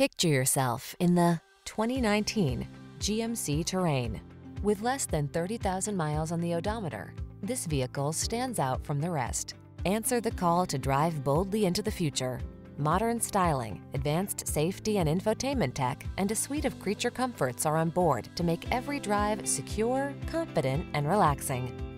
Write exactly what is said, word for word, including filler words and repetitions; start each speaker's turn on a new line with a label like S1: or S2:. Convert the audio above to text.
S1: Picture yourself in the twenty nineteen G M C Terrain. With less than thirty thousand miles on the odometer, this vehicle stands out from the rest. Answer the call to drive boldly into the future. Modern styling, advanced safety and infotainment tech, and a suite of creature comforts are on board to make every drive secure, confident, and relaxing.